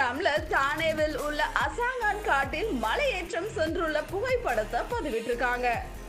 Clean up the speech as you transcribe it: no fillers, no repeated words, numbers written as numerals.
இன்ஸ்டாகிராம்ல தானேவில் உள்ள அசாங்கான் காட்டில் மலையேற்றம் சென்றுள்ள புகைப்படத்தை பதிவிட்டிருக்காங்க.